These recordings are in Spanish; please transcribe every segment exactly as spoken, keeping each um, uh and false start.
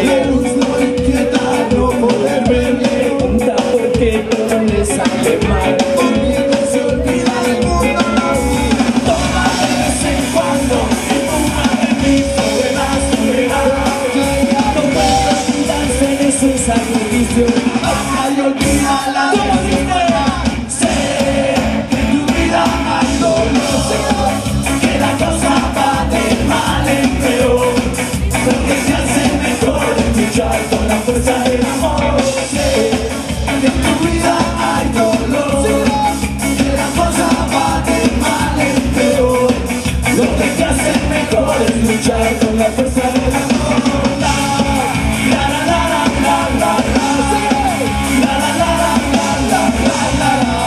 Virus lo inquieta no poder verle. Pregunta por qué todo le sale mal. Conmigo se olvida del mundo. Toma de vez en cuando y fuma de mí sobre más soledad. No puedo olvidarse de su sacrificio. Baja y olvida la desigualdad. Sé que en tu vida hay dolor, que la cosa va de mal en peor. Lo que se hace mejor es luchar con la fuerza del amor. Sé Que en tu vida hay dolor, que la cosa va de mal en peor. lo que te hace mejor es luchar con la fuerza del amor. La, la, la, la, la, la, la, la. La, la, la, la, la, la, la, la, la.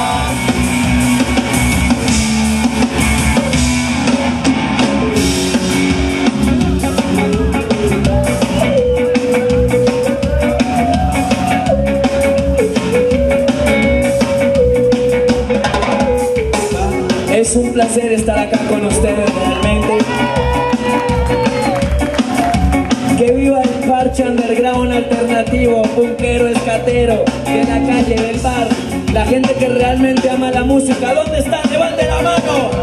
Es un placer estar acá con ustedes realmente. Que viva el parche underground alternativo, punkero, escatero, de la calle, del bar. La gente que realmente ama la música. ¿Dónde están? ¡Levanten la mano!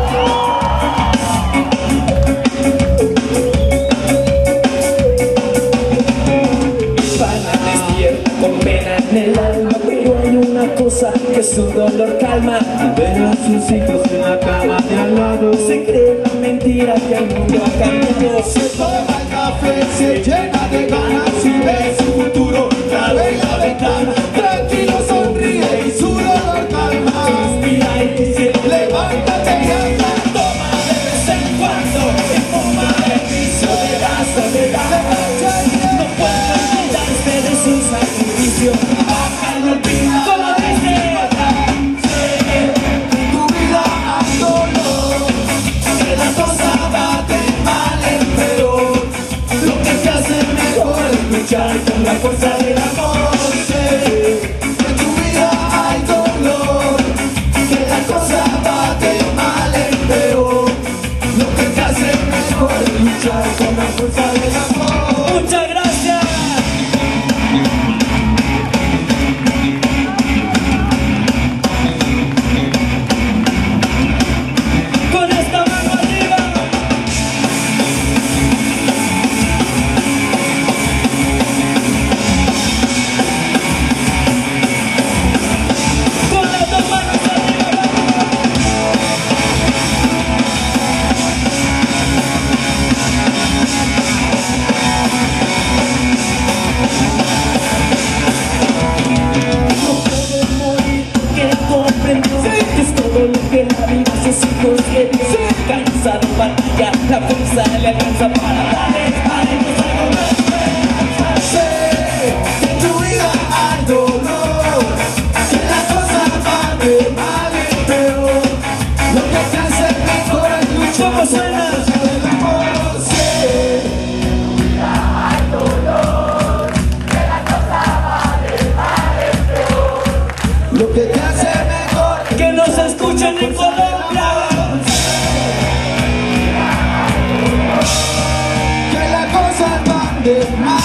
Pana despierta con pena en el alma, pero hay una cosa que su dolor calma. Ver a sus hijos en la cama de al lado. Se cree la mentira que el mundo ha cambiado. Se toma el café, se llena de ganas y ve su futuro claro en la ventana. Tranquilo sonríe y su dolor calma. Inspira y quisiera. Levántate y anda. Toma de vez en cuando y fuma el vicio de la soledad. No puede olvidarse de su sacrificio. Baja y olvida. Como dice. En tu vida hay dolor, que la cosa va de mal en peor. Lo que te hace mejor es luchar con la fuerza del amor. Sé que en tu vida hay dolor, que la cosa va de mal en peor. Lo que te hace mejor es luchar con la fuerza del amor. Muchas gracias. Con esta mano arriba. Con las dos manos arriba. No puede morir porque comprendió que es todo lo que la vida a sus hijos le dio. Cansado partilla, la fuerza le alcanza para darle a ellos algo más. Sé que en tu vida hay dolor, que la cosa va de mal en peor. Lo que te hace mejor es luchar ¿Cómo con suena? la fuerza del amor. Sé que en tu vida hay dolor, que la cosa va de mal en peor. Lo que te hace mejor es Que nos escuchen en Colombia. que la cosa va de mal